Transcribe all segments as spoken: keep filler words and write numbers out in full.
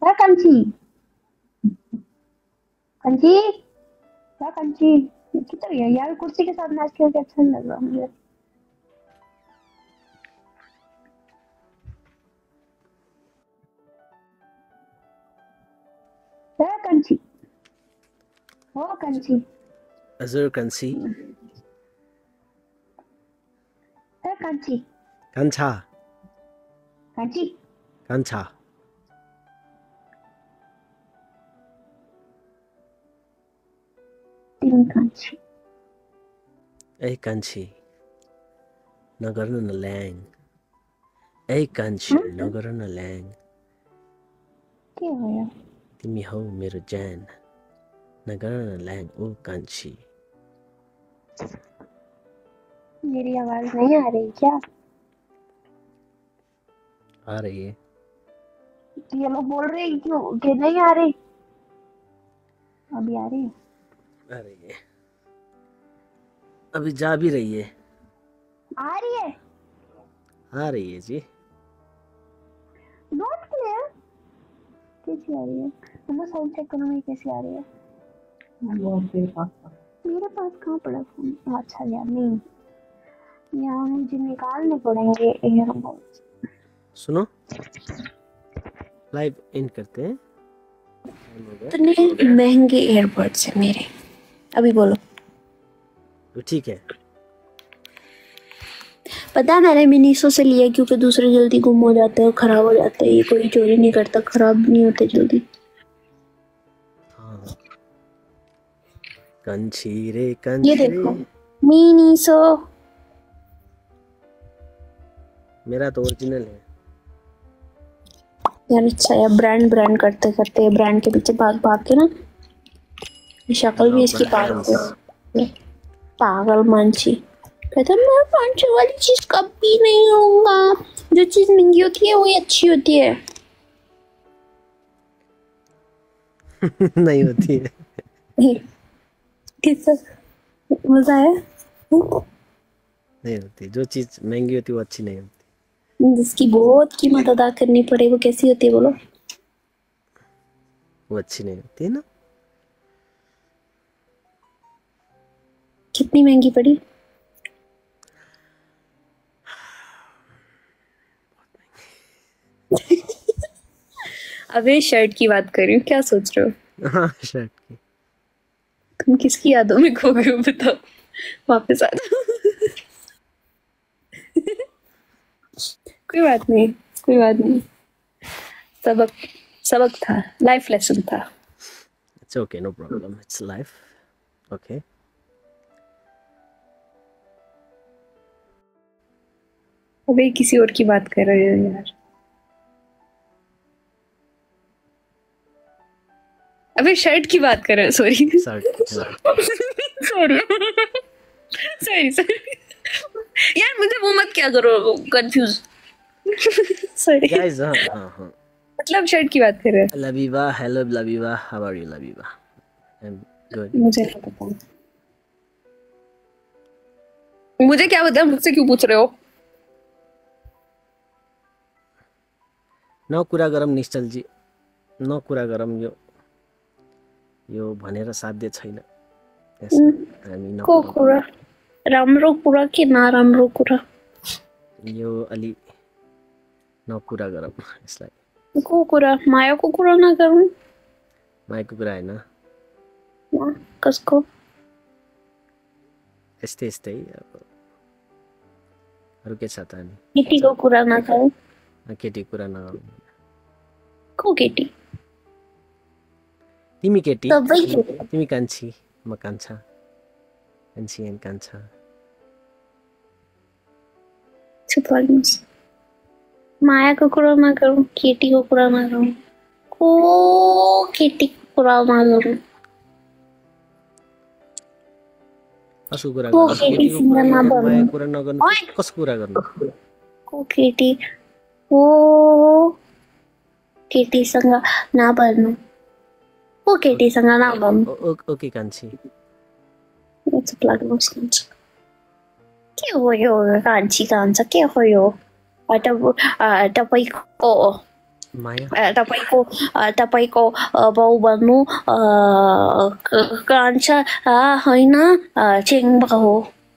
क्या कंची कंची क्या कंची किधर गया यार? कुर्सी के साथ मैच खेल के अच्छा नहीं लग रहा मुझे। क्या कंची ओ कंची Azur Kansi. क्या कंची Kancha. कंची Kancha. तीन Kanchi Ay Kanchi. Nagarno na lang. Ay Kanchi. Nagarno na lang. क्या हो यार? Timi ho mero jan. Nagarno na lang. Oh Kanchi. मेरी आवाज नहीं आ रही क्या? आ रही है। ये लोग बोल रहे हैं क्यों कि नहीं आ रही? अभी आ रही है? आ रही है। अभी जा भी रही है। आ रही है? आ रही है जी। Not clear. कैसी आ रही है? मैं साउंड चेक करूँ मैं कैसी आ रही है। मेरे पास मेरे पास कहाँ पड़ा फोन? अच्छा यार नहीं, यहाँ मुझे निकालने पड़ेंगे ईयरबड्स। सुनो, लाइव इन करते हैं। इतने महंगे ईयरबड्स हैं मेरे। अभी बोलो। तो ठीक है। पता है मैंने मिनीसो से लिया क्योंकि दूसरे जल्दी गुम हो जाते हैं, खराब हो जाते हैं। ये कोई चोरी नहीं करता, खराब नहीं होते जल्दी। हाँ। कंची रे कंची। ये देखो मिनीसो। मेरा तो ओरिजिनल है यार। अच्छा यार, ब्रांड ब्रांड करते करते ब्रांड के पीछे भाग भाग के ना शक्ल भी इसकी पागल पागल मानसी। कहता मैं पाँच वाली चीज कभी नहीं लूंगा। जो चीज महंगी होती है वही अच्छी होती है। नहीं होती है। किस मजा है? नहीं होती। जो चीज महंगी होती है वो अच्छी नहीं होती। जिसकी बहुत कीमत अदा करनी पड़े वो कैसी होती है बोलो? वो अच्छी नहीं होती है ना। कितनी महंगी पड़ी? अबे शर्ट की बात कर रही हूँ, क्या सोच रहे हो? हाँ शर्ट की। तुम किसकी यादों में खो गए हो बताओ? वापस आ जाओ। कोई बात नहीं, कोई बात नहीं। सबक सबक था, लाइफ लेसन था। It's okay, no problem. It's life. Okay. अबे किसी और की बात कर रहे हो यार। अबे शर्ट की बात कर रहे हो। सॉरी सॉरी सॉरी सॉरी यार, मुझे वो मत क्या करो, कंफ्यूज। Sorry guys. हाँ हाँ हाँ मतलब शर्ट की बात कर रहे हो। Labiba, hello Labiba, how are you Labiba? I am good. मुझे क्या पता, मुझे क्या पता, मुझसे क्यों पूछ रहे हो? न कुरा गरम निश्चलजी, न कुरा गरम। यो यो भनेर साध्य छैन। हामी न को कुरा राम्रो कुरा के नराम्रो कुरा? यो अलि न कुरा गरम यसलाई। को कुरा? मायाको कुरा नगरौँ? मायाको कुरा हैन। कसको? यस्तै यस्तै अब अरु के छ त? हामी केटीको कुरा नगरौँ। केटी कुरा नगरौँ। को केटी? तिमी केटी, सबै तिमी कान्छी, म कान्छा। कान्छी एन्ड कान्छा। चुप लाग्नुस्। मायाको कुरा नगरौँ, केटीको कुरा नगरौँ, को केटीको कुरा नगरौँ। कसको कुरा गर्नु? केटीको कुरा नगर्नु, मायाको कुरा नगर्नु, कसको कुरा गर्नु? को केटी ओ केटीसँग नबर्नु, को केटीसँग नबर्नु। ओके कान्छी। चुप लाग्नुहोस्। के हो यो कान्छी कान्छ? के हो यो? तपाईँको माया अ, तपाईँको अ, तपाईँको अ, बाउ भन्नु अ, क- कान्छा अ, होइन अ, चेङ्बा हो।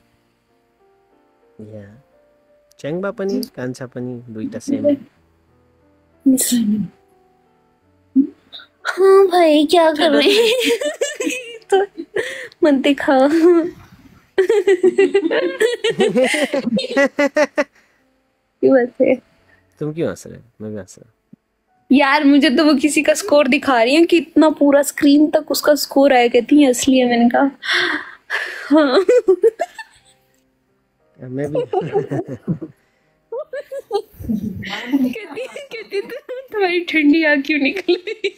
या च्याङ्बा पनि कान्छा पनि दुईटा सेम। हाँ भाई क्या कर रहे हैं? तो मत दिखाओ। क्यों ऐसे? तुम क्यों हंस रहे हो? मैं भी हंस रहा यार मुझे तो वो किसी का स्कोर दिखा रही है कि इतना पूरा स्क्रीन तक उसका स्कोर आया, कहती है असली है। मैंने कहा हाँ। हूँ। मैं भी कहती कहती तो तुम्हारी ठंडी आँख क्यों निकल गई?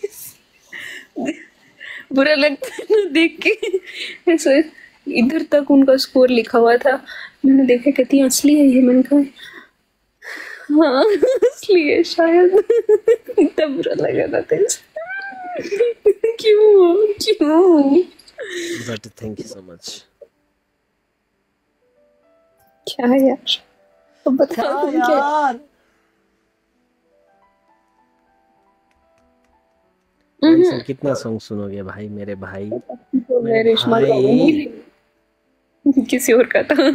बुरा लगता है ना देख के। ऐसे इधर तक उनका स्कोर लिखा हुआ था, मैंने देखा, कहती है असली है ये। मैंने कहा हाँ असली है शायद। इतना बुरा लगा था तेरे से। क्यों क्यों? But thank you so much. क्या यार, अब बता तुम क्या? यार आंसर कितना सॉन्ग सुनोगे भाई मेरे भाई? मैं मेरे रेशमा का भाई हूँ, किसी और का था।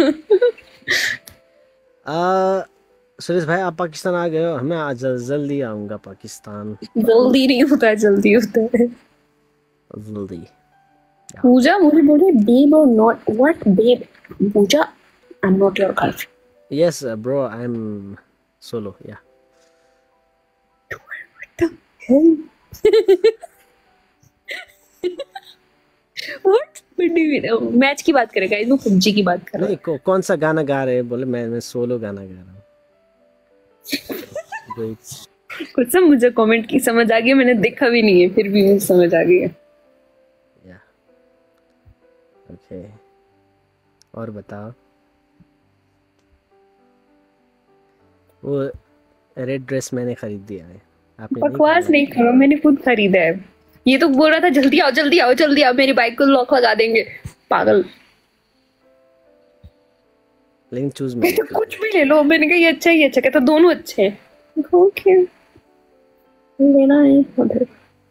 आ, सुरेश भाई आप पाकिस्तान आ गए हो? हमें आज जल्दी आऊंगा पाकिस्तान, जल्दी नहीं होता, जल्दी होता है। जल्दी। पूजा मुझे बोले बेब और not what babe? Pooja I am not your girlfriend. Yes bro I am solo yeah. What? Match की बात करेगा, इसमें पबजी की बात कर रहा नहीं है। कौ, कौन सा गाना गा रहे हैं? बोले मैं मैं सोलो गाना गा रहा हूँ। कुछ सब मुझे कमेंट की समझ आ गई, मैंने देखा भी नहीं है फिर भी मुझे समझ आ गई है। या ओके और बताओ। वो रेड ड्रेस मैंने खरीद दिया है, आपने नहीं बकवास खरीदा? नहीं करो, मैंने खुद खरीदा है। ये तो बोल रहा था जल्दी आओ जल्दी आओ जल्दी आओ, मेरी बाइक को लॉक लगा देंगे। पागल। लेकिन चूज मैं मैंने तो किया। कुछ भी ले लो, मैंने कहा ये अच्छा ये अच्छा, कहता दोनों अच्छे हैं। ओके लेना है उधर।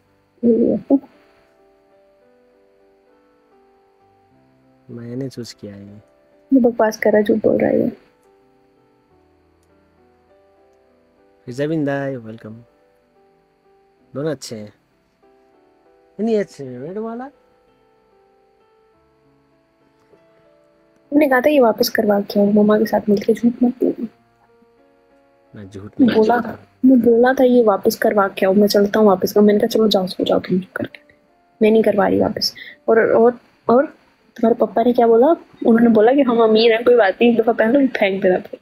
मैंने चूज किया है। ये बकवास कर रहा है, झूठ बोल रहा है ये। जबिन दाई वेलकम। दोनों अच्छे हैं, नहीं अच्छे हैं रेड वाला। मैंने कहा था ये वापस करवा के आओ, मम्मा के साथ मिलके। झूठ मत बोलो। मैं झूठ नहीं बोला बोलता। मैं बोला था ये वापस करवा के आओ, मैं चलता हूँ वापस का। मैंने कहा चलो जाओ सो जाओ तुम चुप करके, मैं नहीं करवा रही वापस। और और और तुम्हारे पापा ने क्या बोला? उन्होंने बोला कि हम अमीर हैं, कोई बात नहीं, एक दफा पहन लो फेंक देना फिर।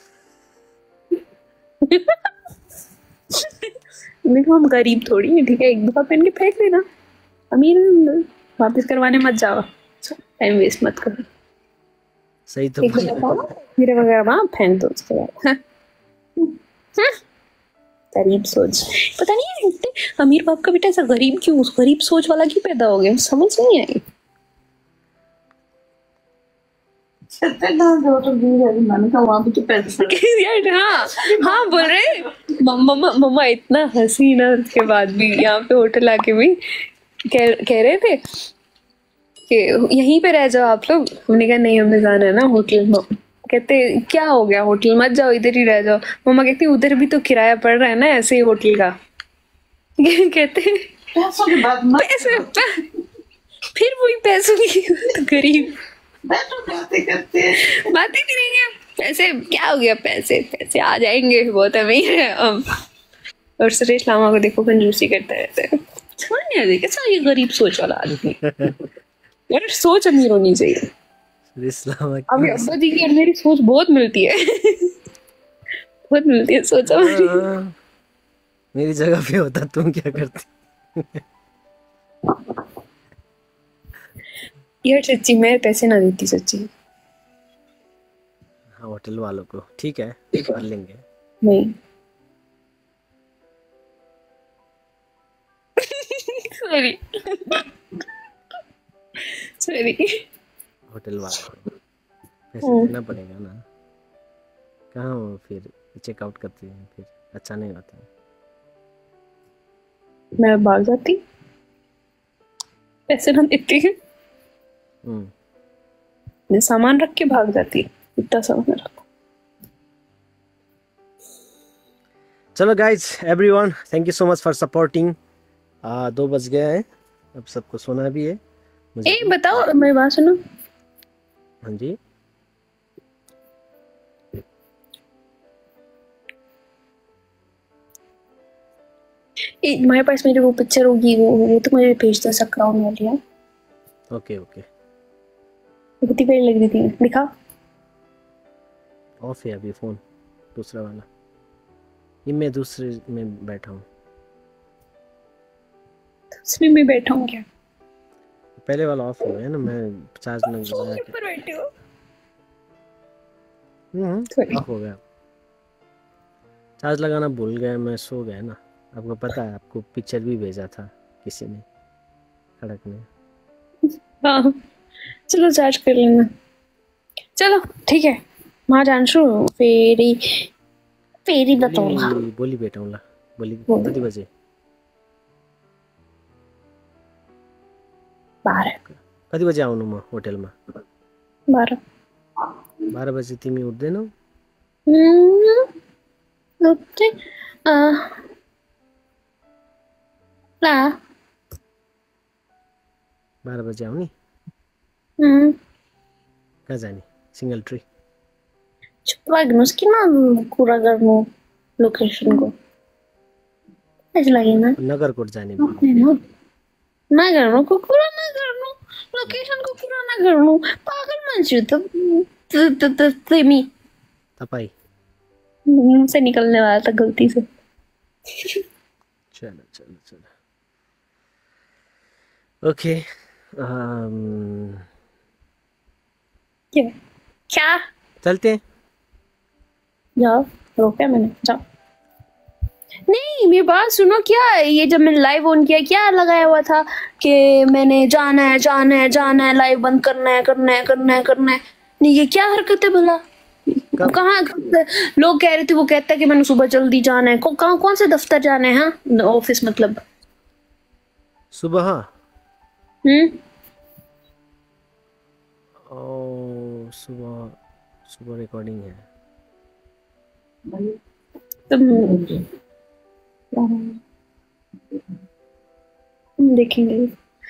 मैंने कहा हम गरीब थोड़ी हैं, ठीक है, एक दफा पहन के फेंक देना। अमीर हैं, वापस करवाने मत जाओ, टाइम वेस्ट मत करो। सही तो एक बोला। दफा मेरे वगैरह वहाँ फेंक दो उसके बाद। हाँ। हाँ। गरीब सोच, पता नहीं इतने अमीर बाप का बेटा ऐसा गरीब क्यों, उस गरीब सोच वाला क्यों पैदा हो गया, समझ नहीं आई। यार हाँ हाँ बोल रहे मम्मा मम्मा इतना हंसी ना, उसके बाद भी यहाँ पे होटल आके भी कह कह रहे थे कि यहीं पे रह जाओ आप लोग। हमने कहा नहीं हमें जाना है ना होटल। कहते क्या हो गया होटल मत जाओ, इधर ही रह जाओ। मम्मा कहती उधर भी तो किराया पड़ रहा है ना ऐसे ही होटल का। कहते पैसों की बात मत पैसे फिर वही पैसों की तो गरीब बातें करते हैं, बातें करेंगे। पैसे क्या हो गया, पैसे पैसे आ जाएंगे, बहुत अमीर है हम। और सुरेश लामा को देखो कंजूसी करता रहता है। समझ नहीं आता कैसा ये गरीब सोच वाला आदमी। यार सोच अमीर होनी चाहिए। अभी अब्बा जी की और मेरी सोच बहुत मिलती है। बहुत मिलती है सोच हमारी। मेरी जगह पे होता तुम क्या करती? यार सच्ची मैं पैसे ना देती सच्ची। हाँ होटल वालों को ठीक है कर लेंगे। नहीं सॉरी सॉरी होटल वालों को पैसे देना पड़ेगा ना, कहाँ वो फिर चेकआउट करते हैं फिर अच्छा नहीं होता। मैं भाग जाती, पैसे ना देती, हम्म मैं सामान रख के भाग जाती, इतना सामान रख। चलो guys, everyone, thank you so much for supporting. दो बज गए हैं, अब सबको सोना भी है, मुझे ए भी। बताओ, मेरी बात सुनो। हाँ जी। ए, तुम्हारे पास मेरी वो पिक्चर होगी, वो वो तो मुझे भेज दो, सब क्राउन वाली है, ओके ओके। वो कितनी प्यारी लग रही थी, दिखा। ऑफ है अभी फ़ोन, दूसरा वाला, ये मैं दूसरे में बैठा हूँ। उसमें मैं बैठा हूँ क्या? पहले वाला ऑफ हो गया ना, मैं चार्ज में लगा के। ऊपर बैठे हो? हम्म ऑफ हो गया, चार्ज लगाना भूल गया, मैं सो गया ना। आपको पता है, आपको पिक्चर भी भेजा था किसी ने, खड़क ने। हाँ चलो चार्ज कर लेना। चलो ठीक है, माँ जानशु फेरी फेरी बतौला बोली बोली बेटा उला बोली बोली। कति बजे? बारह कति बजे आउनु म होटलमा? बारह बाह्र बजे तिमी उठ्दैनौ? हम्म, उठ्दै, अ, ला, बाह्र बजे आउने? हम्म, कहाँ जाने? Single tree? चुप लाग्नुहोस्, किन कुरा गर्नु लोकेसनको? लाज लागेन? नगरकोट जाने भने। होइन, नगर्नुको कुरा नगर्नु, लोकेसनको कुरा नगर्नु, पागल मान्छे हो त त- त- त- तिमी। तपाईँ? मुंह से निकलने वाला था गलती से। चलो चलो चलो, ओके। अम, क्या क्या? चलते हैं। जाओ, रोका मैंने, जाओ। नहीं, मेरी बात सुनो, क्या ये जब मैंने लाइव ऑन किया, क्या लगाया हुआ था कि मैंने जाना है जाना है जाना है, लाइव बंद करना है करना है करना है करना है। नहीं, ये क्या हरकत है भला? कब? कहाँ लोग कह रहे थे, वो कहता है कि मैंने सुबह जल्दी जाना है, को, कहाँ कौन से दफ्तर जाना है? हाँ, ऑफिस मतलब। सुबह? हम्म, ओ सुबह, सुबह रिकॉर्डिंग है। तुम तुम देखेंगे।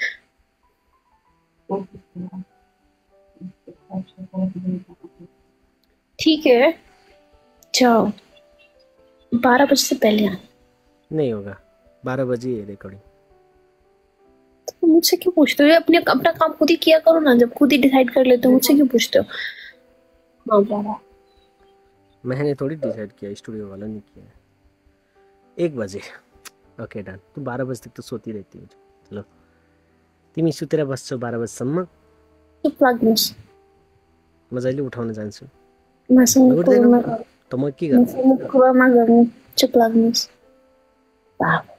ठीक है, जाओ, बारह बजे से पहले आना। नहीं होगा, बारह बजे है रिकॉर्डिंग। तो मुझसे क्यों पूछते हो? अपने अपना काम खुद ही किया करो ना, जब खुद ही डिसाइड कर लेते हो, मुझसे क्यों पूछते हो? हाँ, बारह। मैंने थोड़ी डिसाइड किया, स्टूडियो वाला ने किया। एक बजे, ओके डन। तू बारह बजे तक तो सोती रहती हो। चलो, तिमी सुतेर बस्छौ बाह्र बजीसम्म, चुप लाग्नुहोस्, म जहिले उठाउन जान्छु। मसँग कुरा उठ्दैनौ नगर्नु, त म के गर्नु? मसँग कुरा नगर्नु, चुप लाग्नुहोस्। बाबा,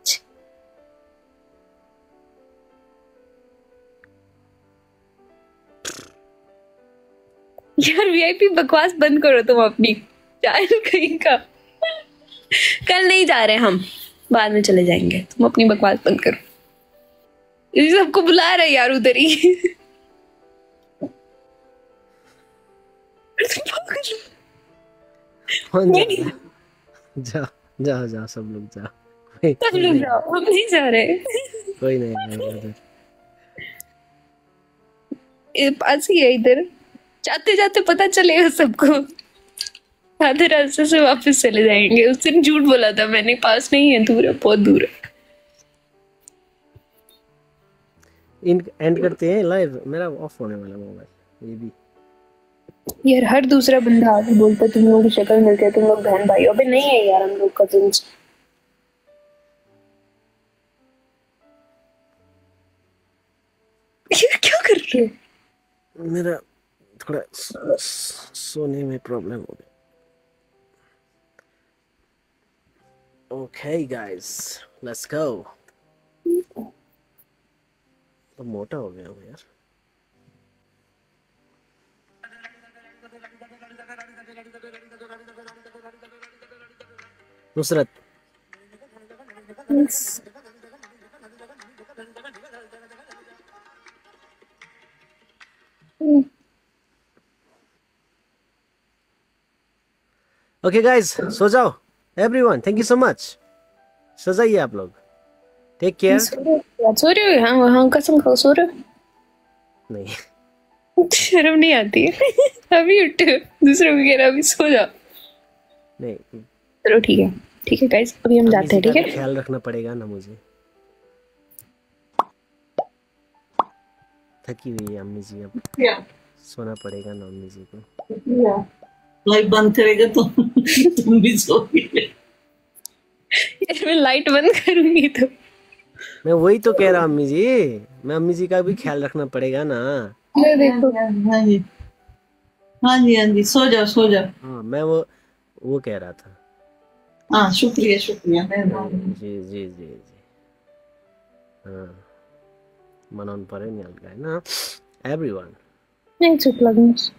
यार वीआईपी बकवास बंद करो तुम अपनी, यार कहीं का। कल नहीं जा रहे हम, बाद में चले जाएंगे, तुम अपनी बकवास बंद करो। ये सबको बुला रहे यार उधर ही। कौन जा रहा है? जाओ जाओ जाओ, सब लोग जाओ। कोई सब कोई लोग नहीं, जाओ, हम नहीं जा रहे। कोई नहीं आएगा उधर। ये पास ही है इधर, जाते जाते पता चलेगा सबको, आधे रास्ते से वापस चले जाएंगे। उस दिन झूठ बोला था मैंने, पास नहीं है, दूर है, बहुत दूर है। इन एंड करते हैं लाइव, मेरा ऑफ होने वाला मोबाइल ये भी। यार हर दूसरा बंदा आके बोलता है तुम लोगों की शक्ल मिलती है, तुम लोग बहन भाई हो। अबे नहीं है यार, हम लोग कजिन्स। यार क्या कर रहे हो? मेरा थोड़ा स- स- सोने में प्रॉब्लम हो गया। Okay guys, let's go. तो मोटा हो गया हूँ यार। नुसरत, Yes. ओके गाइस, सो जाओ everyone, thank you so much. सो जाइए आप लोग, टेक केयर। सो रहे हो? सो रहे हो? हाँ हाँ, कसम खाओ सो रहे हो? नहीं शर्म नहीं आती है? अभी उठे हो, दूसरों को कह रहा अभी सो जाओ। नहीं, चलो ठीक है, ठीक है गाइस, अभी हम अम्मी जाते जी हैं, का ठीक भी है? ख्याल रखना पड़ेगा ना मुझे। थकी हुई है अम्मी जी, अब सोना पड़ेगा ना अम्मी जी को। लाइट बंद करेगा तो तुम भी सोओगे। यार मैं लाइट बंद करूंगी तो मैं वही तो कह रहा हूँ अम्मी जी, मैं अम्मी जी का भी ख्याल रखना पड़ेगा ना। ये देखो। हाँ जी हाँ जी हाँ जी, सो जाओ सो जाओ। हाँ, मैं वो वो कह रहा था। हाँ शुक्रिया शुक्रिया। जी जी जी जी, हाँ मनाउनु पर्यो नि हल्का होइन एभ्रिवान। नहीं चुप लाग्नुहोस्।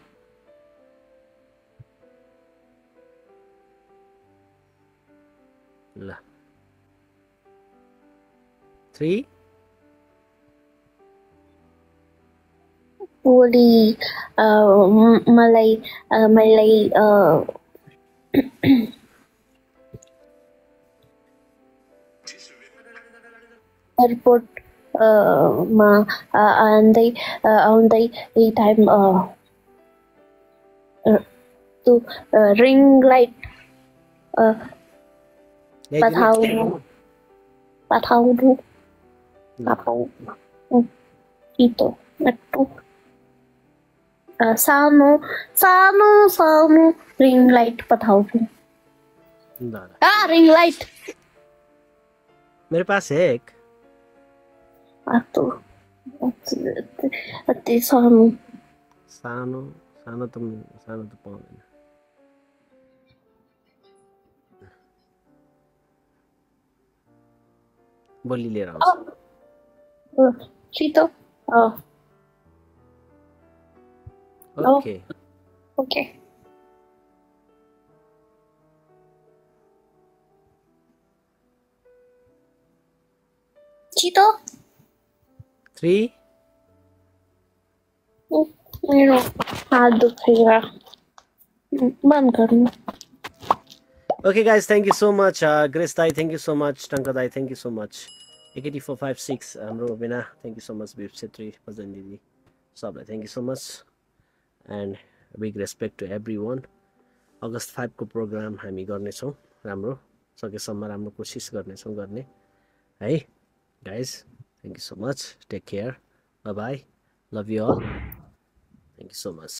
ल थ्री भोलि अ, म- मलाई अ, मलाई अ, एयरपोर्ट अ, मा अ, आउँदै अ, आउँदै टाइम अ, अ, तु अ, रिङ लाइट अ, ल्याइदिनु। पठाउनु पठाउनु ल पापा छिटो नट्टु अ, सानो सानो सानो रिङ लाइट पठाउनु। ल ल, आ रिङ लाइट मेरे पास है एक। आतो अति सानो सानो सानो त सानो त पाउँदैन। भोलि लिएर आउँछु। अ, छिटो अ, ओके ओके छिटो थ्री मेरो हात दुखेर बन्द गर्नु। Okay guys, thank you so much Grace दाई, thank you so much Tank दाई, thank you so much eighty four five six हाम्रो Bina, thank you so much विप छेत्री, भजन दिदी, सबलाई thank you so much and big respect to everyone. अगस्त फाइभको program हामी गर्नेछौँ, राम्रो सकेसम्म राम्रो कोसिस गर्नेछौँ गर्ने है guys. Thank you so much, take care, bye bye, love you all, thank you so much.